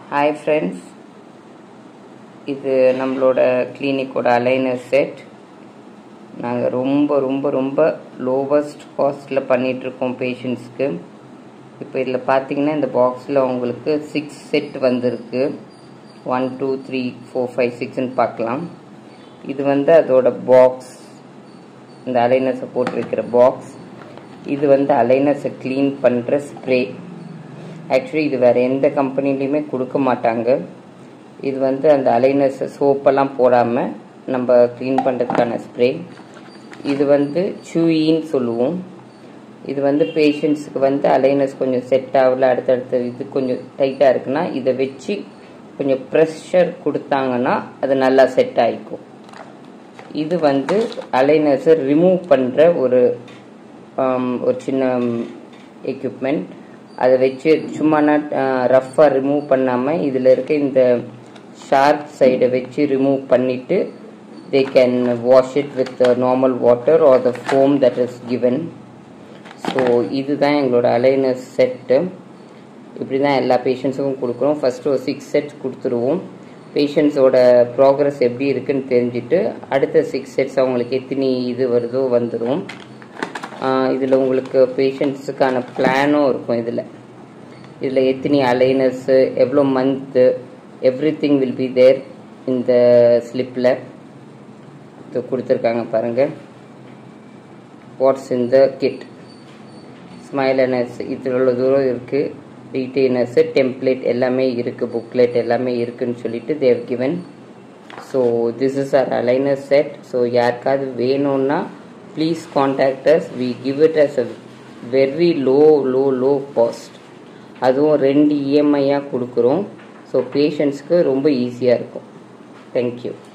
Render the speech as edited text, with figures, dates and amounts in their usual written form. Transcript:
Hi friends, இது நம்மளோட கிளினிக்கோட aligner set. நாங்கள் ரொம்ப லோவஸ்ட் காஸ்ட்டில் பண்ணிகிட்ருக்கோம் பேஷண்ட்ஸ்க்கு. இப்போ இதில் பார்த்தீங்கன்னா இந்த பாக்ஸில் உங்களுக்கு 6 செட் வந்திருக்கு. 1 2 3 4 5 6ன்னு பார்க்கலாம். இது அதோட பாக்ஸ், இந்த அலைனர்ஸை போட்டிருக்கிற பாக்ஸ். இது அலைனர்ஸை க்ளீன் பண்ணுற ஸ்ப்ரே. ஆக்சுவலி இது வேறு எந்த கம்பெனிலையுமே கொடுக்க மாட்டாங்க. இது அந்த அலைனர்ஸ் சோப்பெல்லாம் போடாமல் நம்ம க்ளீன் பண்ணுறதுக்கான ஸ்ப்ரே. இது சூயின்னு சொல்லுவோம். இது பேஷண்ட்ஸுக்கு அலைனர்ஸ் கொஞ்சம் செட் ஆகல, அடுத்தடுத்த இது கொஞ்சம் டைட்டாக இருக்குன்னா இதை வச்சு கொஞ்சம் ப்ரெஷர் கொடுத்தாங்கன்னா அது நல்லா செட் ஆகிக்கும். இது அலைனர்ஸை ரிமூவ் பண்ணுற ஒரு சின்ன எக்யூப்மெண்ட். அதை வச்சு சும்மா ரஃப்பாக ரிமூவ் பண்ணாமல் இதில் இருக்க இந்த ஷார்ப் சைடை வச்சு ரிமூவ் பண்ணிவிட்டு they can wash it with normal water or the foam that is given. So இதுதான் எங்களோட அலைனர் செட்டு. இப்படி தான் எல்லா பேஷண்ட்ஸுக்கும் கொடுக்குறோம். ஃபஸ்ட்டு ஒரு 6 செட்ஸ் கொடுத்துருவோம். பேஷண்ட்ஸோட ப்ராக்ரஸ் எப்படி இருக்குன்னு தெரிஞ்சுட்டு அடுத்த 6 செட்ஸ் அவங்களுக்கு எத்தனை இது வருதோ வந்துடும். இதில் உங்களுக்கு பேஷண்ட்ஸுக்கான பிளானும் இருக்கும். இதில் எத்தனை அலைனர்ஸு, எவ்வளோ month, everything will be there இந்த ஸ்லிப்பில் இது கொடுத்துருக்காங்க பாருங்கள். வாட்ஸ் இன் த கிட், ஸ்மைலனர்ஸ் இதில் உள்ள தூரம் இருக்குது, ரீட்டெய்னர்ஸு, டெம்ப்ளேட் எல்லாமே இருக்குது, புக்லெட் எல்லாமே இருக்குதுன்னு சொல்லிட்டு they given. So this is our aligner set. So யாருக்காவது வேணும்னா please contact us. We give it as a very low cost. அதுவும் 2 EMI கொடுக்குறோம். ஸோ பேஷண்ட்ஸ்க்கு ரொம்ப ஈஸியாக இருக்கும். தேங்க்யூ.